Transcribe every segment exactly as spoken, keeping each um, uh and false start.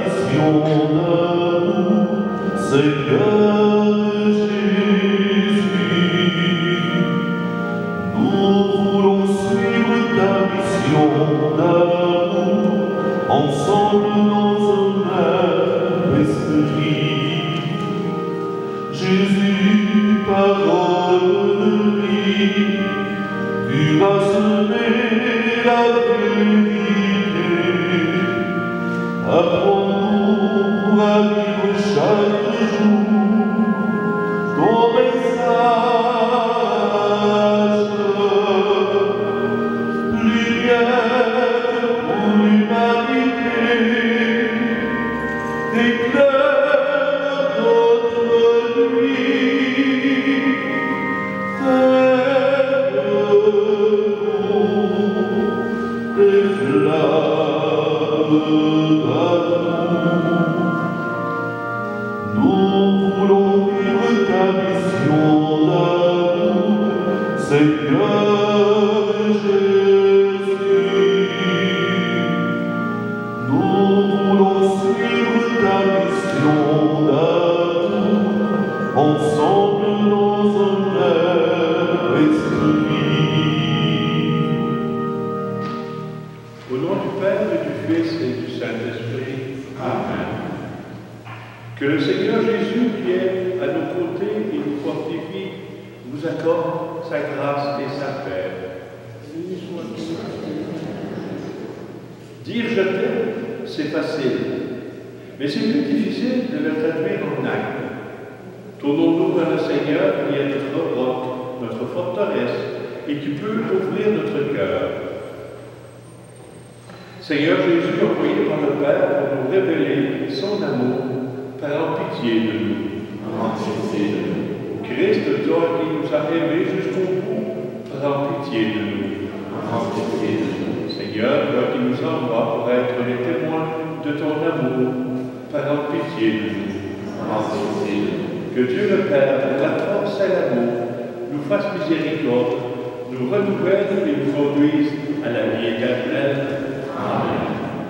mission d'amour, Seigneur Jésus. Nous voulons suivre ta mission d'amour, ensemble dans un même esprit. Jésus, parole de vie, tu vas semer la vérité. Apprends-nous à vivre chaque jour ton message. Lumière pour l'humanité, éclaire notre nuit. Fais-nous des flammes d'amour. Nous voulons vivre ta mission d'amour, Seigneur Jésus. Nous voulons suivre ta mission d'amour, ensemble dans un même esprit. Au nom du Père et du Fils et du Saint-Esprit. Amen. Que le Seigneur Jésus, qui est à nos côtés et nous fortifie, nous accorde sa grâce et sa paix. Dire je t'aime, c'est facile, mais c'est plus difficile de le traduire en actes. Tournons-nous vers le Seigneur qui est notre roc, notre forteresse, et qui peut ouvrir notre cœur. Seigneur Jésus, envoyé par le Père pour nous révéler son amour, par pitié de nous. En pitié de nous. Christ, toi qui nous as aimés jusqu'au bout, par pitié de nous. En pitié de nous. Seigneur, toi qui nous envoies pour être les témoins de ton amour, par pitié de nous. En pitié de nous. Que Dieu le Père, la force et l'amour, nous fasse miséricorde, nous renouvelle et nous conduise à la vie éternelle. Amen.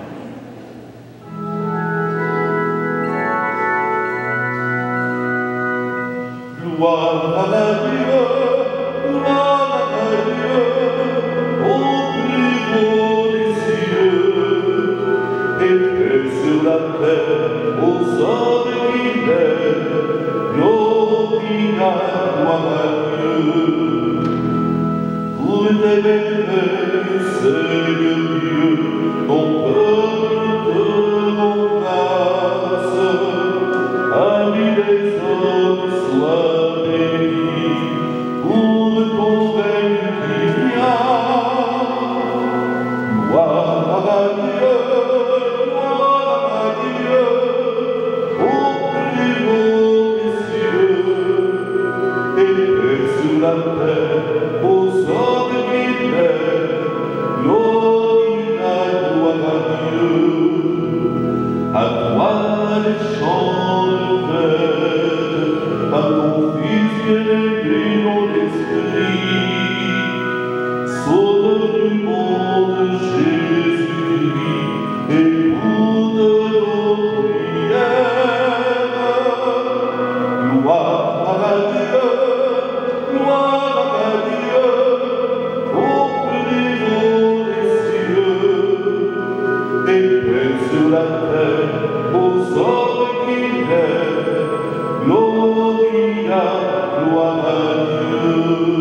Gloire à Dieu, gloire à Dieu, au plus haut des cieux, et paix sur la terre, aux hommes qui l'aiment, gloria, gloire à Dieu. Pour tes merveilles, Seigneur Dieu, ton peuple te rend grâce, amis des hommes, sois béni pour ton règne qui vient. Gloire à Dieu, gloire à Dieu, au plus haut des cieux, et paix sur la terre, aux hommes qui l'aiment, gloria, gloire à Dieu. À toi les chants de fête, à ton Fils bien-aimé dans l'esprit, Sauveur du monde, Jésus-Christ, époux de nos prières. Gloire à Dieu, gloire à Dieu, au plus haut des cieux, et paix sur la terre, aux hommes qui l'aiment, gloria, gloire à Dieu.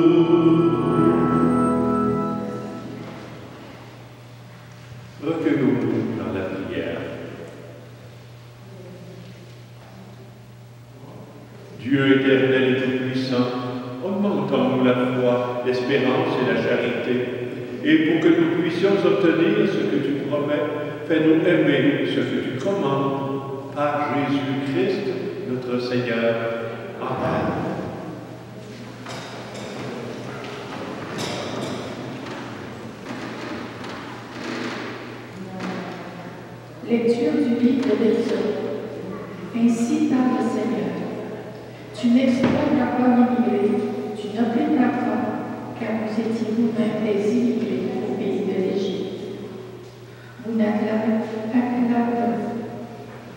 Recueillons-nous dans la prière. Dieu éternel et tout-puissant, augmente en nous la foi, l'espérance et la charité, et pour que nous puissions obtenir ce que tu promets, fais-nous aimer ce que tu commandes, par Jésus-Christ, notre Seigneur. Amen. Lecture du livre d'Exode. Ainsi parle le Seigneur. Tu n'exploiteras pas l'immigré, tu n'opprimeras pas, car vous étiez vous-même des immigrés au pays de l'Égypte. Vous n'acclamerez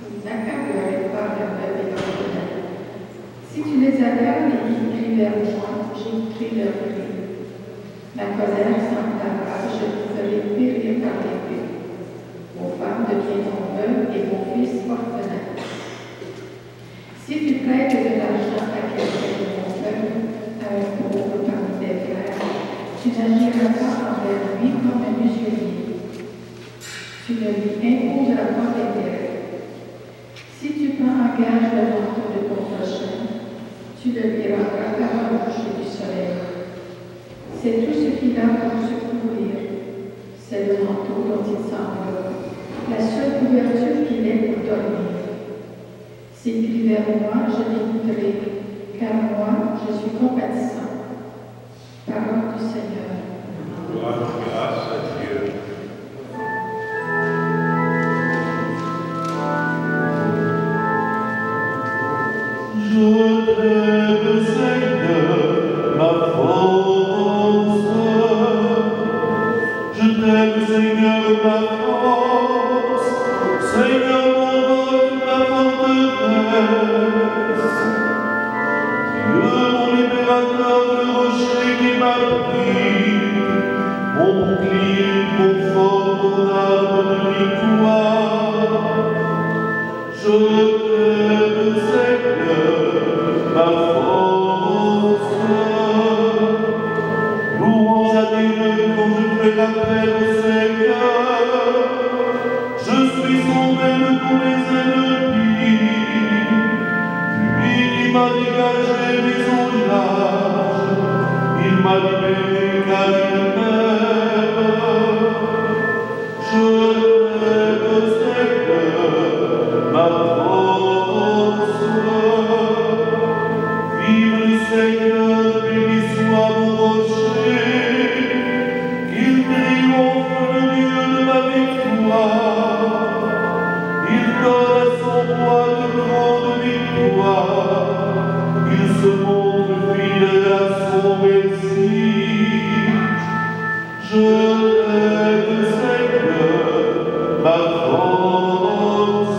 venus vers moi, j'écouterai leur cri. Ma colère s'enflammera, je vous ferai périr par l'épée. Vos femmes deviendront veuves et vos fils orphelins. Si tu prêtes de l'argent à quelqu'un de mon peuple, à un pauvre parmi tes frères, tu n'agiras pas envers lui comme un usurier. Tu ne lui imposeras pas d'intérêt. Si tu prends en gage le ventre de ton prochain, tu le lui rendras par un coucher du soleil. C'est tout ce qu'il a pour se couvrir. C'est le manteau dont il s'enveloppe, la seule couverture qu'il ait pour dormir. S'il crie vers moi, je l'écouterai, car moi, je suis compatissant. Parole du Seigneur. Gloire et grâce à Dieu. Je t'aime, Seigneur, ma force. Je t'aime, Seigneur, ma force. Seigneur, mon roc, ma forteresse. Dieu, mon libérateur, le rocher qui m'a pris. Mon bouclier, mon fort, mon arme de victoire. Je t'aime, Seigneur, ma force. Louange à Dieu quand je fais l'appel au Seigneur. Je suis sauvé de tous mes ennemis. Lui qui m'a dégagé des sondages, il m'a libéré car il m'aime. Je t'aime, Seigneur, ma force. Vive le Seigneur, béni soit mon rocher, qu'il triomphe le Dieu de ma victoire. Il donne à son roi de grandes victoires, il se montre fidèle à son récit. Je t'aime, Seigneur, ma force.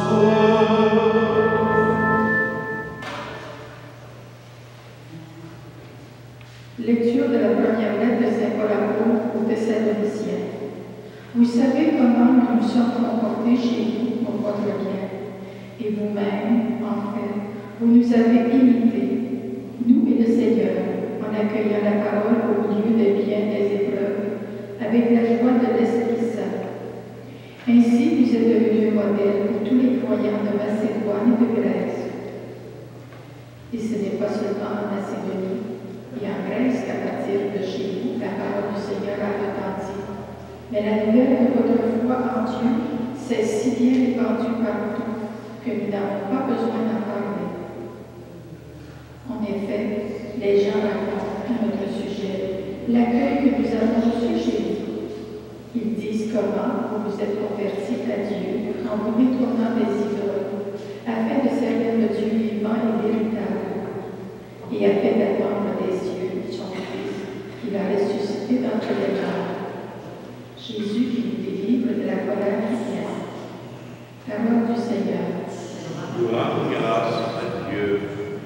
Lecture de la première lettre de Saint Paul apôtre aux Thessaloniciens. Vous savez comment nous nous sommes comportés chez vous pour votre bien. Et vous-même, en fait, vous nous avez imités, nous et le Seigneur, en accueillant la parole au milieu des biens des épreuves, avec la joie de l'Esprit Saint. Ainsi, vous êtes devenus modèles pour tous les croyants de Macédoine et de Grèce. Et ce n'est pas seulement en Macédonie et en Grèce qu'à partir de chez vous, la parole du Seigneur a retenti. Mais la nouvelle de votre foi en Dieu s'est si bien répandue partout que nous n'avons pas besoin d'en parler. En effet, les gens racontent à notre sujet l'accueil que nous avons reçu chez vous. Ils disent comment vous vous êtes convertis à Dieu en vous détournant des idoles, afin de servir le Dieu vivant et véritable, et afin d'attendre des yeux son Fils, qu'il a ressuscité d'entre les morts. Jésus qui nous délivre de la colère qui vient. Parole du Seigneur. Gloire et grâce à Dieu.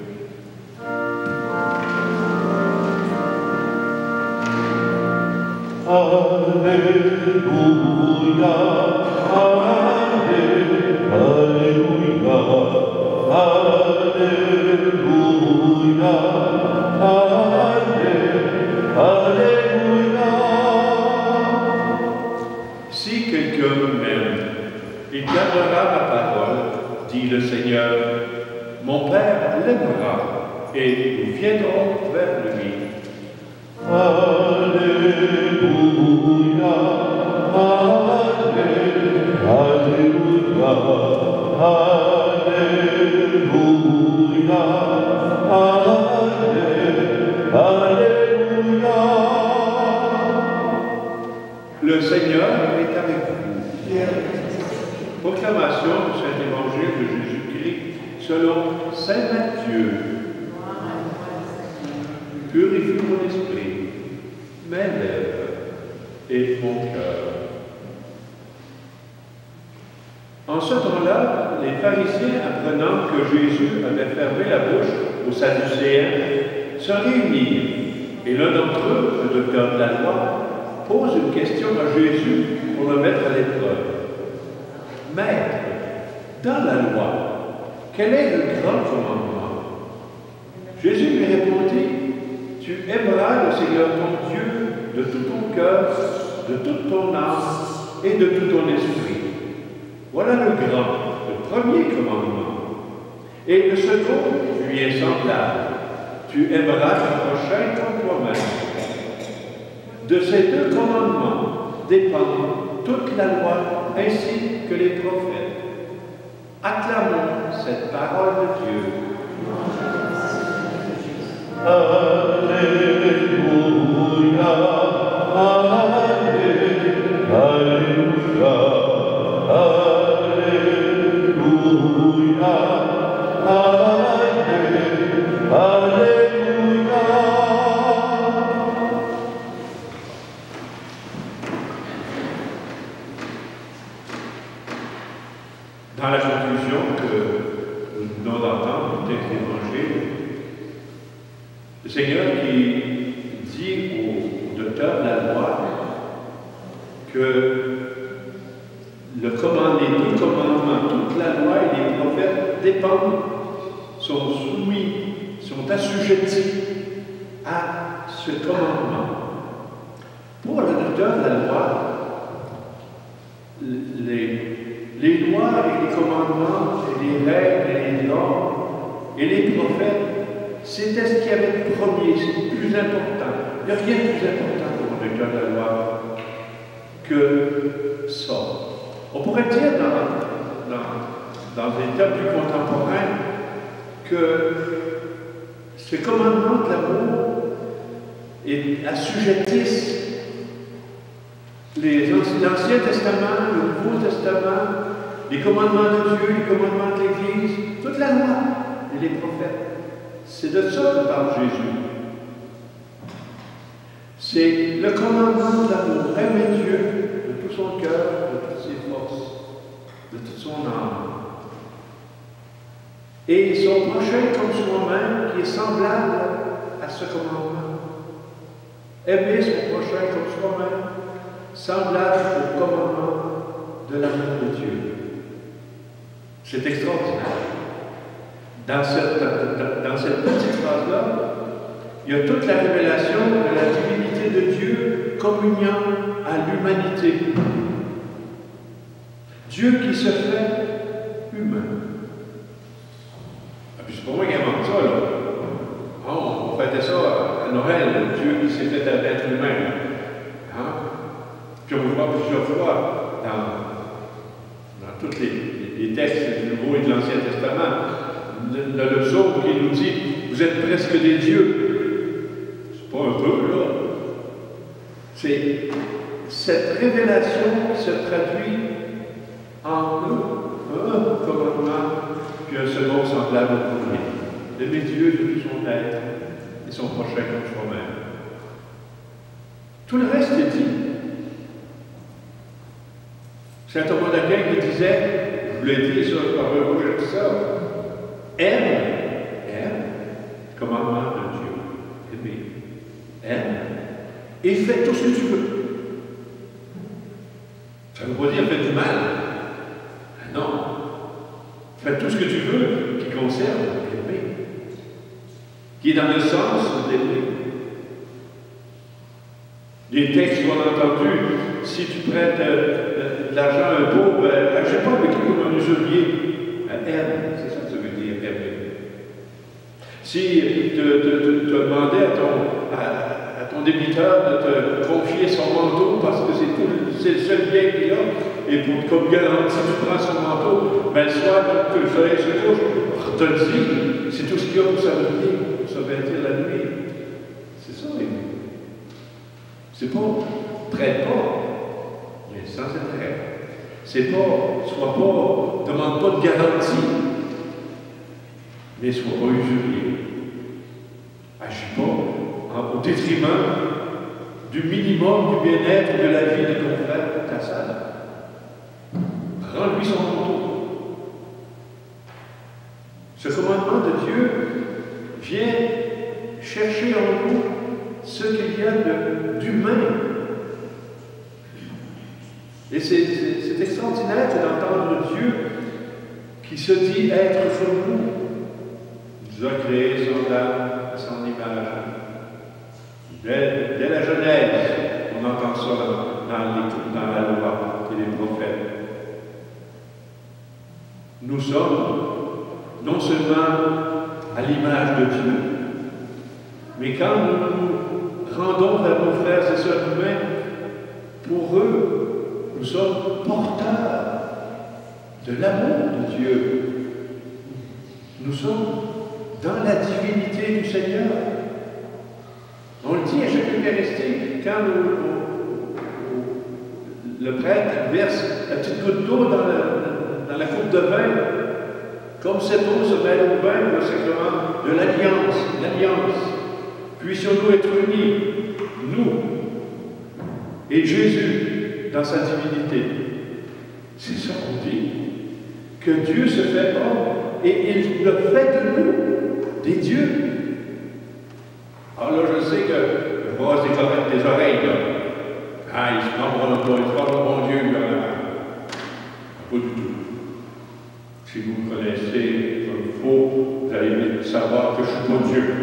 Alléluia, Alléluia, Alléluia, Alléluia. Si quelqu'un m'aime, il gardera ma parole, dit le Seigneur. Mon Père l'aimera, et nous viendrons vers lui. Alléluia, Alléluia, Alléluia, Alléluia. Le Seigneur est avec vous. Proclamation du Saint-Évangile de Jésus-Christ selon Saint Matthieu. Purifie mon esprit, mes lèvres et mon cœur. En ce temps-là, les pharisiens, apprenant que Jésus avait fermé la bouche aux Sadducéens, se réunirent. Et l'un d'entre eux, le docteur de la loi, pose une question à Jésus pour le mettre à l'épreuve. Maître, dans la loi, quel est le grand commandement? Jésus lui répondit, tu aimeras le Seigneur ton Dieu de tout ton cœur, de toute ton âme et de tout ton esprit. Voilà le grand, le premier commandement. Et le second lui est semblable. Tu aimeras ton prochain comme toi-même. De ces deux commandements dépend toute la loi ainsi que les prophètes. Acclamons cette parole de Dieu. Alléluia, Alléluia, Alléluia, Alléluia, Alléluia. Dans la conclusion que nous venons d'entendre du texte d'évangile, le Seigneur qui dit au docteur de la loi que le commandement, les deux commandements, toute la loi et les prophètes dépendent, sont soumis, sont assujettis à ce commandement. Pour le docteur de la loi, les, les lois et les commandements et les règles et les normes et les prophètes, c'était ce qu'il y avait de premier, c'est le plus important. Il n'y a rien de plus important pour le docteur de la loi que ça. On pourrait dire dans, dans, dans des temps plus contemporains que ce commandement de l'amour assujettissent l'Ancien Testament, le Nouveau Testament, les commandements de Dieu, les commandements de l'Église, toute la loi et les prophètes. C'est de ça que parle Jésus. C'est le commandement de l'amour. Aimer Dieu de tout son cœur, de toutes ses forces, de toute son âme. Et son prochain comme soi-même qui est semblable à ce commandement. Aimer son prochain comme soi-même, semblable au commandement de l'amour de Dieu. C'est extraordinaire. Dans cette, dans, dans cette petite phrase-là, il y a toute la révélation de la divinité de Dieu communiant à l'humanité. Dieu qui se fait humain. Ah, puis c'est pas moi qui invente ça, là. Oh, on fêtait ça à Noël, Dieu qui s'est fait être humain. Hein? Puis on le voit plusieurs fois dans, dans tous les, les textes du Nouveau et de l'Ancien Testament. Le, le, le psaume qui nous dit « Vous êtes presque des dieux ». C'est pas un peu, là. C'est cette révélation qui se traduit en nous, un commandement, puis un second semblable au premier. D'aimer Dieu de tout son être et son prochain comme soi-même. Tout le reste est dit. Saint Thomas d'Aquin qui disait, je vous l'ai dit, ça, par eux, j'ai dit ça, aime, aime, commandement de Dieu, aimer, aime, et fais tout ce que tu veux. Ça ne veut pas dire fais du mal. Non. Fais tout ce que tu veux qui concerne l'aimer, qui est dans le sens d'aimer. Les textes qu'on a entendus, si tu prêtes euh, de l'argent à un pauvre, euh, achète pas avec lui comme un usurier. Euh, aime, c'est ça que ça veut dire, aimer. Si tu te demandais à ton, à, à ton débiteur de te confier son manteau parce que c'est le seul bien qu'il a, et pour, comme garantie, tu prends son manteau, ben le soir, quand le soleil se couche, on te le dit, c'est tout ce qu'il y a pour s'avenir, pour se vêtir la nuit. C'est ça, aimer. C'est pas, prête pas, mais sans intérêt. C'est pas, sois pas, demande pas de garantie, mais sois pas usurier. Agis pas en, au détriment du minimum du bien-être de la vie de ton frère, ta sœur. Rends-lui son manteau. Ce commandement de Dieu vient chercher en nous ce qu'il y a de- d'humain. Et c'est c'est- c'est extraordinaire d'entendre Dieu qui se dit être sur nous. Il nous a créé semblable à son image. Dès, dès la Genèse, on entend ça dans, dans, les- dans la loi et les prophètes. Nous sommes non seulement à l'image de Dieu, mais quand nous nous rendons vers nos frères et sœurs humains, pour eux, nous sommes porteurs de l'amour de Dieu. Nous sommes dans la divinité du Seigneur. On le dit à chaque Eucharistie, quand le, le prêtre verse la petite goutte d'eau dans, la- dans la coupe de vin, comme cette eau se mêle au vin, le sacrement de l'alliance, l'alliance. Puissions-nous être unis, nous et Jésus, dans sa divinité. C'est ça qu'on dit, que Dieu se fait homme et il le fait de nous, des dieux. Alors là, je sais que je vois des comètes des oreilles, là. Ah, il se prend pour un bon, il se prend pour un bon Dieu, là. Pas du tout. Si vous me connaissez comme il faut, vous allez savoir que je ne suis pas Dieu.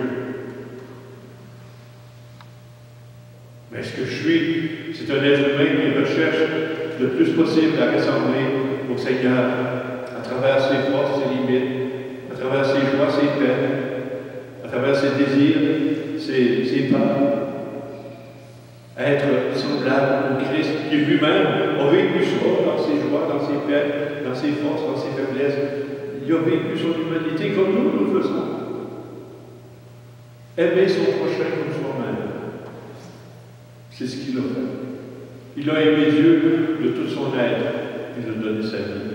Mais ce que je suis, c'est un être humain qui recherche le plus possible à ressembler au Seigneur à travers ses forces, ses limites, à travers ses joies, ses peines, à travers ses désirs, ses, ses peurs. Être semblable au Christ qui lui-même a vécu ça dans ses joies, dans ses peines, dans ses forces, dans ses faiblesses. Il a vécu son humanité comme nous, nous le faisons. Aimer son prochain comme soi-même. C'est ce qu'il a fait. Il a aimé Dieu de toute son être. Il a donné sa vie.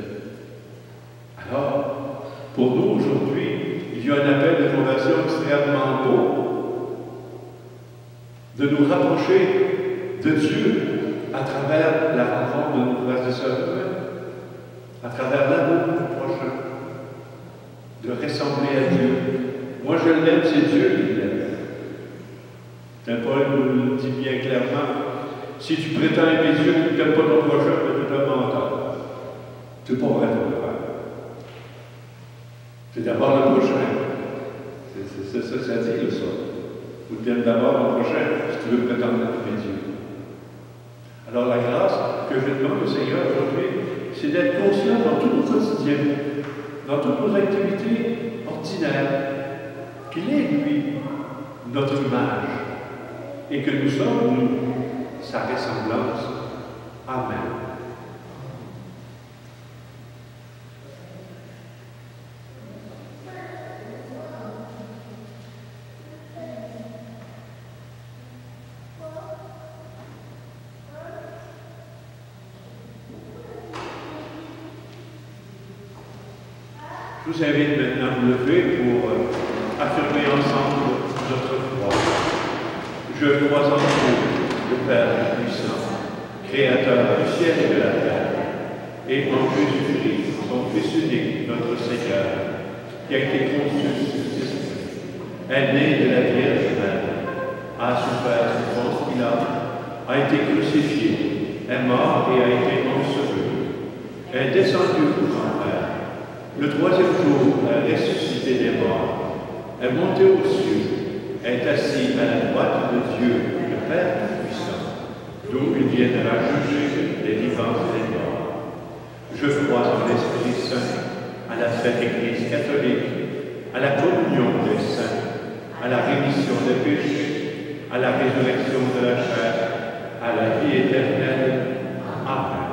Alors, pour nous aujourd'hui, il y a un appel de conversion extrêmement beau de nous rapprocher de Dieu à travers la rencontre de nos frères et sœurs humains, à travers l'amour du prochain, de ressembler à Dieu. Moi, je l'aime, c'est Dieu qui l'aime. Saint Paul nous le dit bien clairement. Si tu prétends aimer Dieu, tu n'aimes pas ton prochain, tu es un menteur. C'est pas vrai, ton frère. C'est d'abord le prochain. C'est ça que ça dit, ça. Vous t'aimes d'abord le prochain, si tu veux prétendre aimer Dieu. Alors la grâce que je demande au Seigneur aujourd'hui, c'est d'être conscient dans tout notre quotidien, dans toutes nos activités ordinaires, qu'il est, lui, notre image. Et que nous sommes, nous, sa ressemblance. Amen. Je vous invite maintenant à vous lever pour euh, affirmer ensemble notre foi. Je crois en Dieu, le Père puissant, Créateur du ciel et de la terre, et en Jésus-Christ, son Fils unique, notre Seigneur, qui a été conçu du Saint-Esprit, est né de la Vierge Mère, a souffert sous Ponce Pilate, a été crucifié, est mort et a été enseveli, est descendu aux enfers, le troisième jour est ressuscité des morts, est monté aux cieux, est assis à la droite de Dieu, le Père Tout-Puissant, d'où il viendra juger les vivants et les morts. Je crois en l'Esprit Saint, à la sainte Église catholique, à la communion des saints, à la rémission des péchés, à la résurrection de la chair, à la vie éternelle. Amen.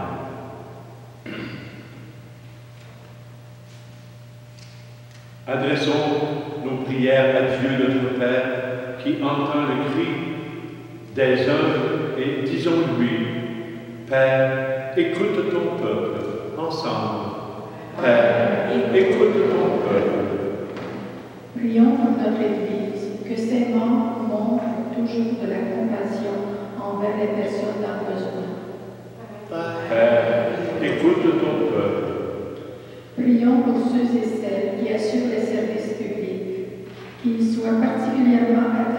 Adressons nos prières à Dieu notre Père, qui entend le cri des hommes, et disons-lui, Père, écoute ton peuple, ensemble. Père, écoute ton peuple. Prions pour notre Église, que ses membres montrent toujours de la compassion envers les personnes dans le besoin. Père, écoute ton peuple. Prions pour ceux et celles qui assurent les services publics, qu'ils soient particulièrement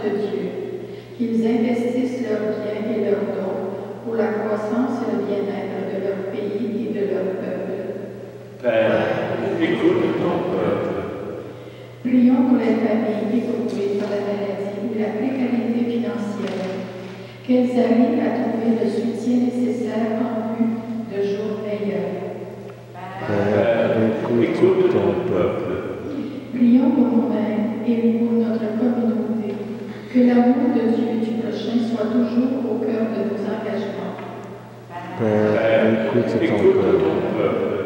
de Dieu, qu'ils investissent leurs biens et leurs dons pour la croissance et le bien-être de leur pays et de leur peuple. Père, écoute ton peuple. Prions pour les familles éprouvées par la maladie ou la précarité financière, qu'elles arrivent à trouver le soutien nécessaire en vue de jours meilleurs. Père, écoute ton peuple. Prions pour nous-mêmes et pour notre communauté, que l'amour de Dieu et du prochain soit toujours au cœur de nos engagements. Père, écoute ton peuple.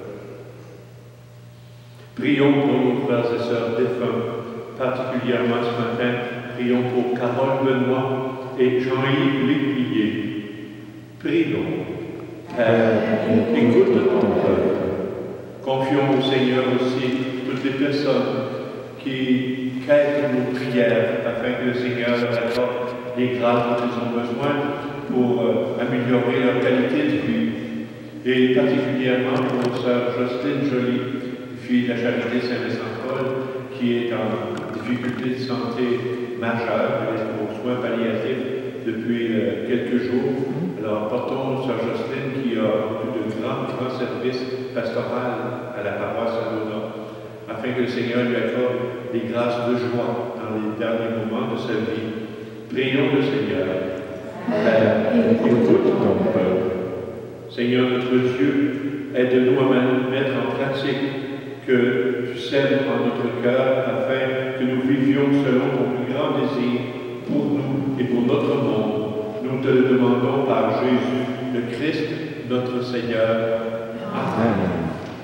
Prions pour nos frères et sœurs défunts, particulièrement ce matin, prions pour Carole Benoît et Jean-Yves Lécuyer. Prions. Père, écoute ton peuple. Confions au Seigneur aussi toutes les personnes qui quêtent nos prières afin que le Seigneur leur accorde les grâces dont ils ont besoin pour euh, améliorer leur qualité de vie. Et particulièrement pour sœur Jocelyne Joly, fille de la Charité Saint-Vincent-Paul, qui est en difficulté de santé majeure, elle est aux soins palliatifs depuis euh, quelques jours. Alors portons sœur Jocelyne qui a eu de grands, grands services pastoraux à la paroisse Saint-Laurent, afin que le Seigneur lui accorde des grâces de joie dans les derniers moments de sa vie. Prions le Seigneur. Père, écoute ton peuple. Seigneur notre Dieu, aide-nous à mettre en pratique que tu sèmes en notre cœur afin que nous vivions selon ton plus grand désir pour nous et pour notre monde. Nous te le demandons par Jésus, le Christ, notre Seigneur. Amen.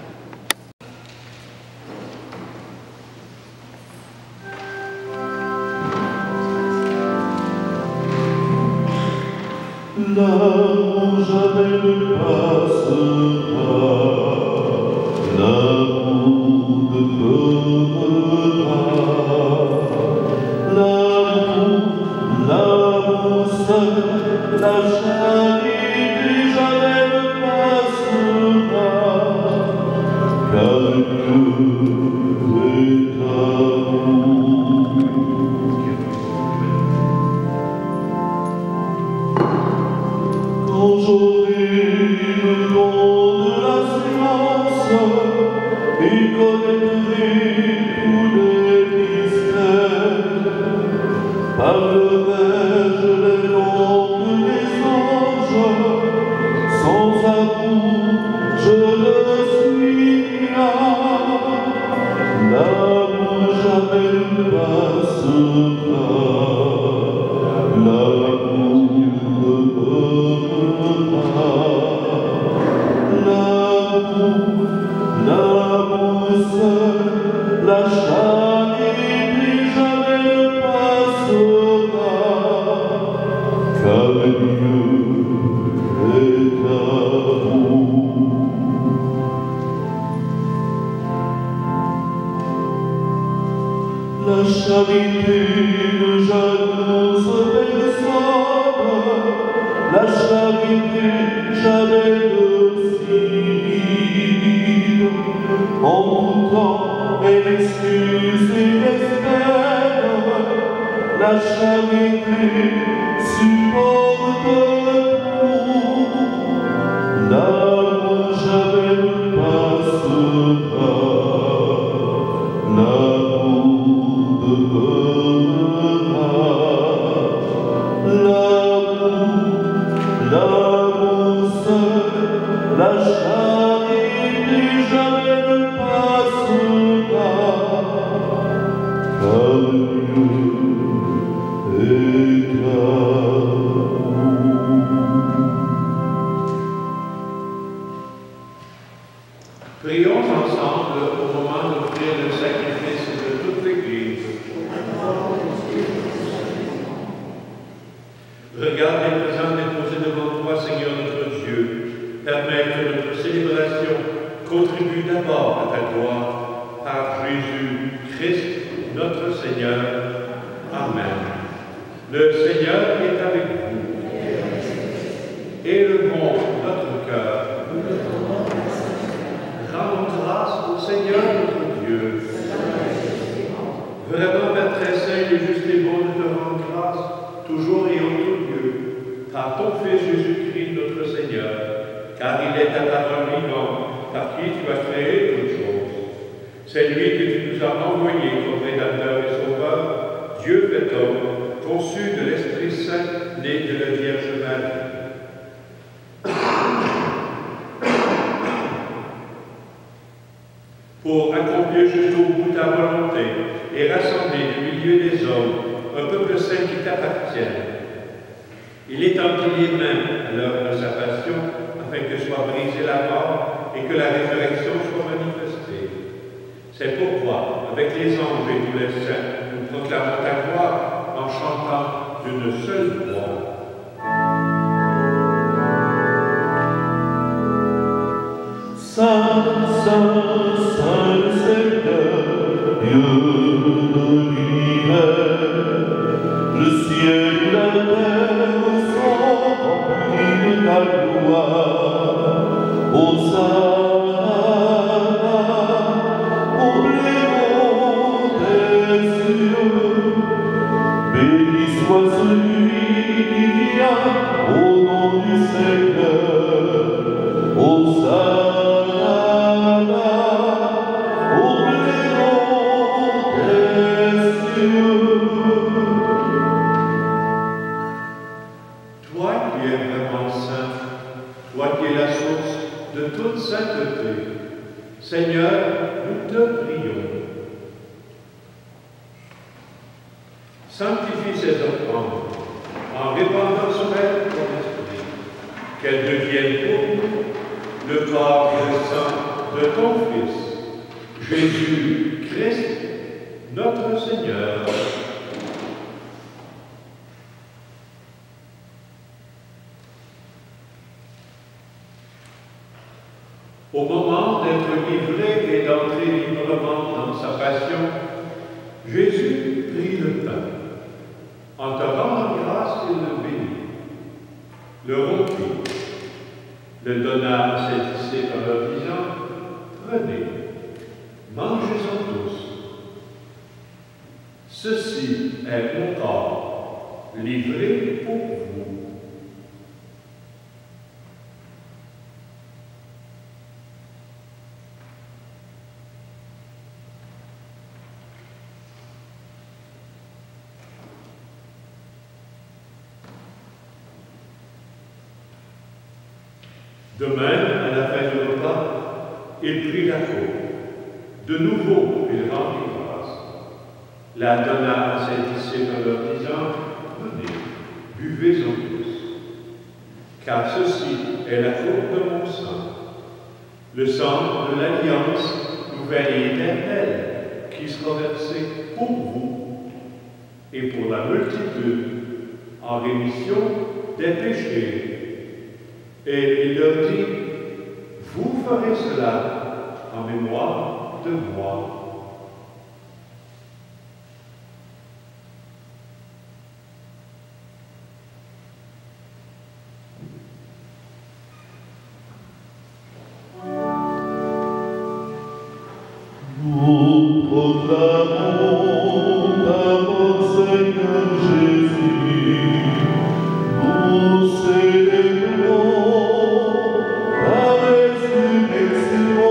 Là où jamais ne passera, l'amour demeurera. L'amour, l'amour seul, la charité jamais ne passera, car Dieu est amour. Quand j'aurai le don de la science et connaîtrai tous les mystères, parlerai-je les langues des anges, sans amour je ne suis rien. L'amour jamais ne passera, l'amour L'amour, l'amour seul, la charité jamais ne passera, car Dieu est amour. La charité ne jalouse personne, la charité jamais ne s'irrite. En tout temps, elle excuse et espère. La charité supporte tout. L'amour jamais ne passera. L'amour demeurera. L'amour, l'amour seul, la charité jamais ne passera, car Dieu est amour. Prions ensemble au moment d'offrir le sacrifice de toute l'Église. Regarde les présents déposés devant toi, Seigneur notre Dieu. Permets que notre célébration contribue d'abord à ta gloire, par Jésus Christ, notre Seigneur. Amen. Le Seigneur est avec vous. Élevons notre cœur. Rendons grâce au Seigneur notre Dieu. Vraiment, Père très saint, il est juste et bon de te rendre grâce, toujours et en tout lieu, par ton Fils Jésus-Christ notre Seigneur, car il est ta parole vivante, par qui tu as créé toutes choses. C'est lui que tu nous as envoyé comme Rédempteur et Sauveur, Dieu fait homme, conçu de l'Esprit Saint, né de la Vierge Marie. Pour accomplir jusqu'au bout ta volonté et rassembler du milieu des hommes un peuple saint qui t'appartienne. Il étendit les mains à l'heure de sa passion, afin que soit brisée la mort et que la résurrection soit manifestée. C'est pourquoi, avec les anges et tous les saints, nous proclamons ta gloire en chantant d'une seule voix. Saint, Saint, Saint Seigneur, Dieu de l'univers, le ciel et la terre sont remplis de ta gloire. Hosanna, au plus haut des cieux, béni soit celui qui vient au nom du Seigneur. Hosanna. Sainteté. Seigneur, nous te prions. Sanctifie ces offrandes en répandant sur elles ton esprit, qu'elles deviennent pour nous le corps et le sang de ton Fils, Jésus-Christ, notre Seigneur. Au moment d'être livré et d'entrer librement dans sa passion, Jésus prit le pain. En te rendant grâce, il le bénit, le rompit, le donna à ses disciples en leur disant, « Prenez, mangez-en tous. Ceci est mon corps, livré pour vous. » De même, à la fin du repas, il prit la coupe. De nouveau, il rendit grâce, la donna à ses disciples en leur disant, « Prenez, buvez-en tous, car ceci est la coupe de mon sang, le sang de l'alliance nouvelle et éternelle, qui sera versé pour vous et pour la multitude en rémission des péchés. » Et il leur dit, « Vous ferez cela en mémoire de moi. » Nous proclamons ta mort, Seigneur Jésus. Nous célébrons ta résurrection.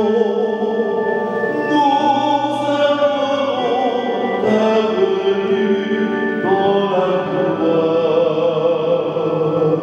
Nous attendons ta venue dans la gloire.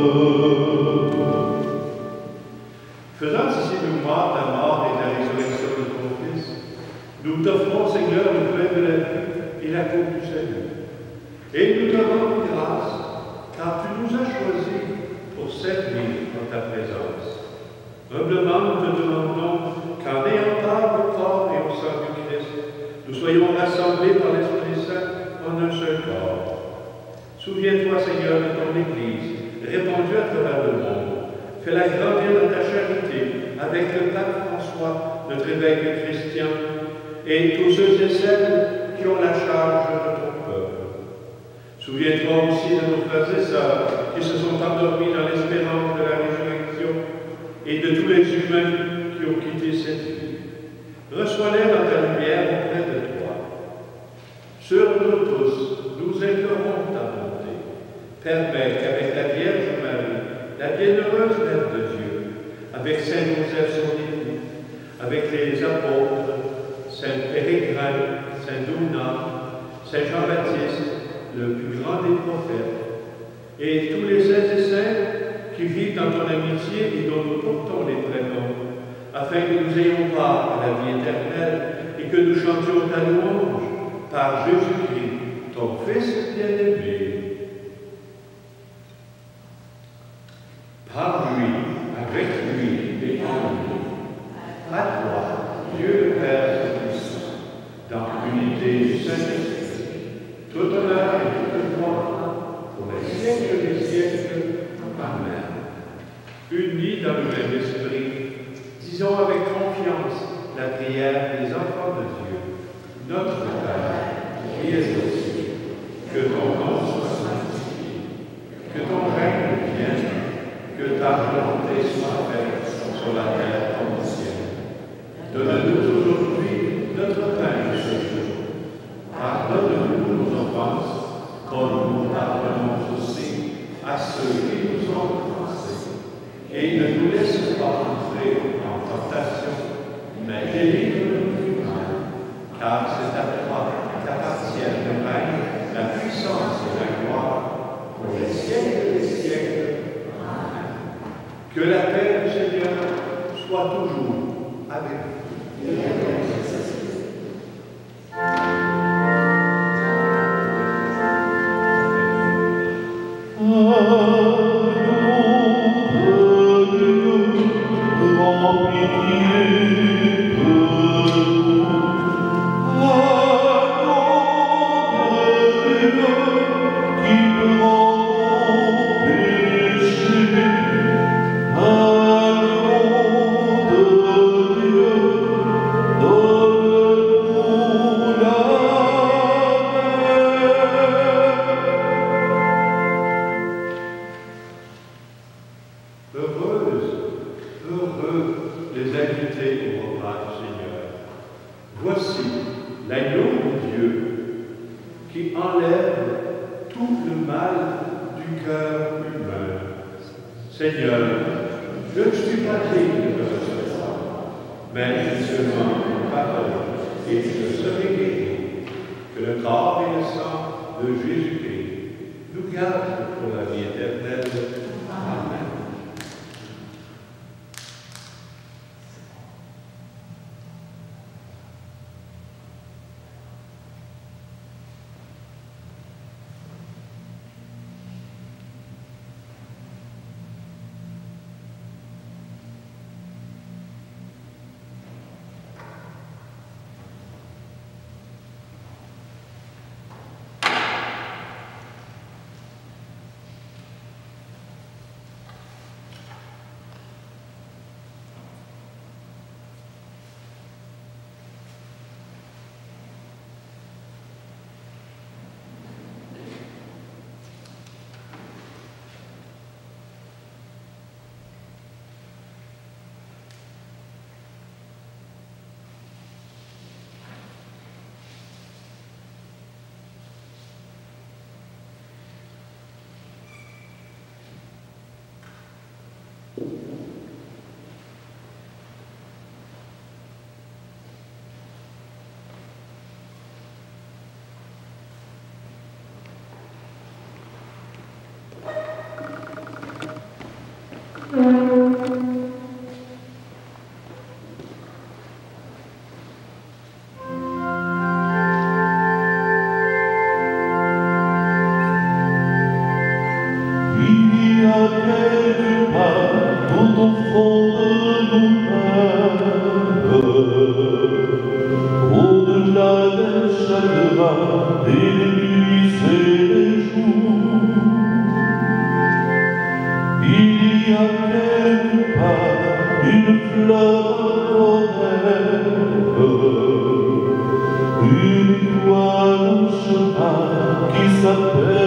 Faisant ici mémoire de la mort et de la résurrection de ton Fils, nous t'offrons, Seigneur, le pain de la vie et la coupe du salut. Et nous te rendons grâce, car tu nous as choisis pour servir dans ta présence. Humblement, nous te demandons qu'en ayant part au corps et au sang du Christ, nous soyons rassemblés par l'Esprit Saint en un seul corps. Souviens-toi, Seigneur, de ton Église, répandue à travers le monde. Fais-la grandir dans ta charité, avec le pape François, notre évêque chrétien, et tous ceux et celles qui ont la charge de ton peuple. Souviens-toi aussi de nos frères et sœurs qui se sont endormis dans l'espérance de la résurrection et de tous les humains qui ont quitté cette vie. Reçois-les dans ta lumière auprès de toi. Sur nous tous, nous implorons ta bonté. Permets qu'avec la Vierge Marie, la bienheureuse Mère de Dieu, avec Saint Joseph son époux, avec les apôtres, Saint Pérégrin, Saint Donat, Saint Jean-Baptiste, le plus grand des prophètes, et tous les saints et saintes qui vivent dans ton amitié et dont nous portons les prénoms, afin que nous ayons part à la vie éternelle et que nous chantions ta louange par Jésus-Christ, ton Fils bien-aimé. Par lui, avec lui et en lui, à toi, Dieu le Père Tout-Puissant, dans l'unité du Saint-Esprit, toute honneur et toute gloire pour les siècles des siècles. Amen. Unis dans le même esprit, disons avec confiance la prière des enfants de Dieu. Notre Père, qui es aux cieux, que ton nom soit sanctifié, que ton règne vienne, que ta volonté soit faite sur la terre comme au ciel. Donne-nous aujourd'hui notre pain de ce jour. Pardonne-nous nos offenses, comme nous pardonnons aussi à ceux qui nous ont offensés. Et ne nous laisse pas entrer en tentation, mais délivre-nous du mal, car c'est à toi qu'appartiennent le règne, la puissance et la gloire pour les siècles des siècles. Que la paix du Seigneur soit toujours avec vous.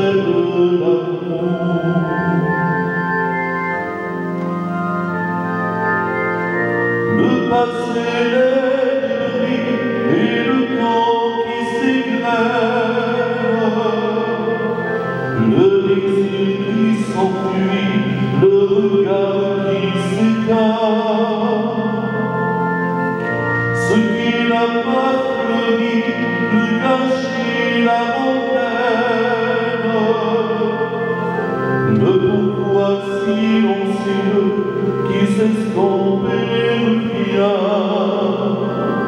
L'amour. silencieux qui s'estompe et revient.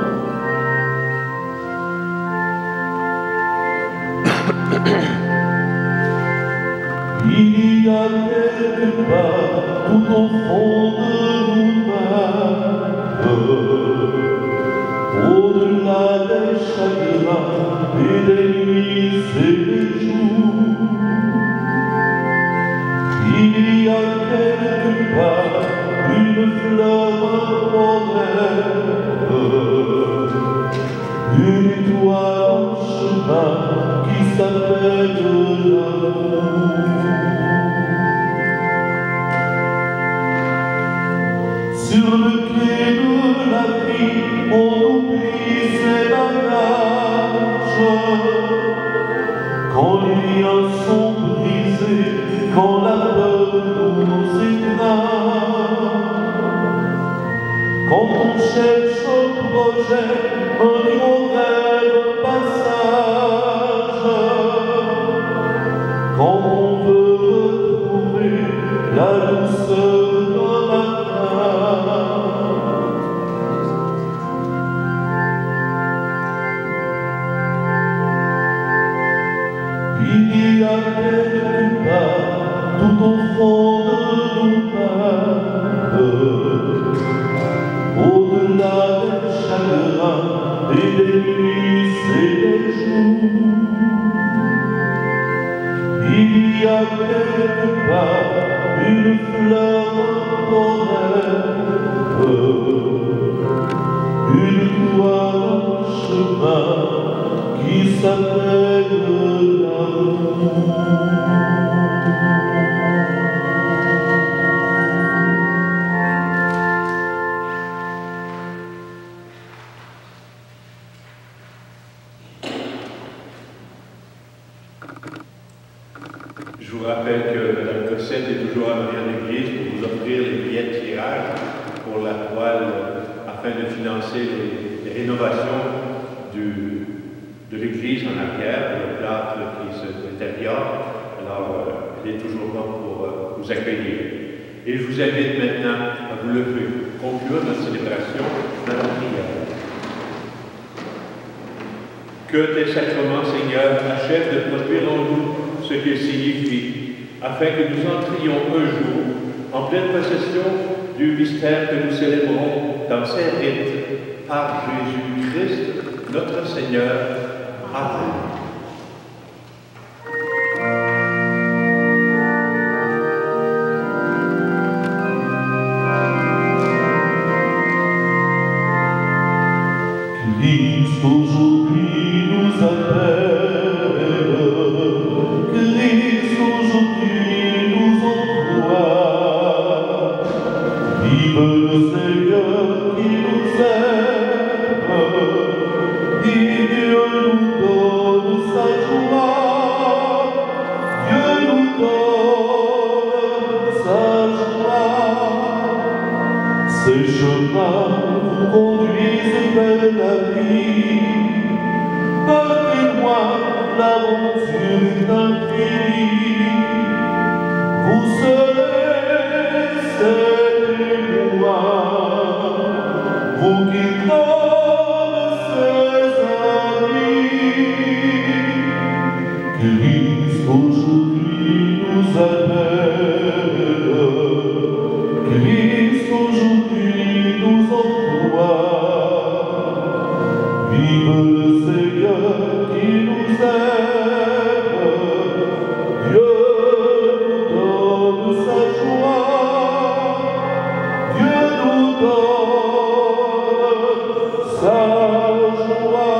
Il y a quelque part tout au fond de nous-mêmes, au-delà des chagrins et des nuits et des jours, il y a quelque part une fleur morelle, une étoile en chemin qui s'appelle l'amour. Sur le quai de la vie, on oublie ses bagages. Quand les liens sont brisés, quand la peur nous étreint, quand on cherche un projet, un nouveau rêve, un passage, quand on veut retrouver la douceur d'un matin. Il y a quelque part tout au fond de nous-mêmes, au-delà des chagrins et des nuits et des jours, il y a quelque part une fleur morelle, une étoile en chemin qui s'appelle l'amour. Je vous rappelle que Mme Cossette est toujours à venir à l'église pour vous offrir les billets de tirage pour la toile afin de financer les, les rénovations du, de l'église en arrière, le plâtre qui se détériore. Alors, euh, elle est toujours là pour euh, vous accueillir. Et je vous invite maintenant à vous lever pour conclure notre célébration dans la prière. Que tes sacrements, Seigneur, achèvent de produire en nous ce qu'ils signifient, afin que nous entrions un jour en pleine possession du mystère que nous célébrons dans ces rites par Jésus-Christ, notre Seigneur. Amen. Christ aujourd'hui nous appelle, Christ aujourd'hui nous envoie. Vive le Seigneur qui nous aime, et Dieu nous donne sa joie. Dieu nous donne sa joie. Ces chemins vous conduisent vers la vie. Partez-moi, l'aventure est infinie. Vous serez ces témoins, vous qui donne ses amis. Christ aujourd'hui nous appelle, Christ aujourd'hui nous envoie. Vive le Seigneur qui nous aime, Dieu nous donne sa joie, Dieu nous donne sa joie.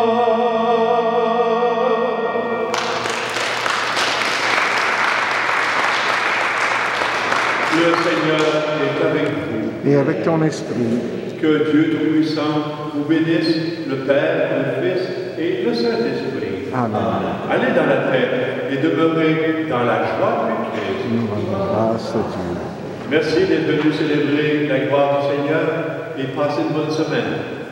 Le Seigneur est avec vous. Et avec ton esprit. Que Dieu Tout-Puissant vous bénisse, le Père, le Fils et le Saint-Esprit. Amen. Allez dans la paix et demeurez dans la joie du Christ. Nous rendons grâce à Dieu. Merci d'être venus célébrer la gloire du Seigneur et passez une bonne semaine.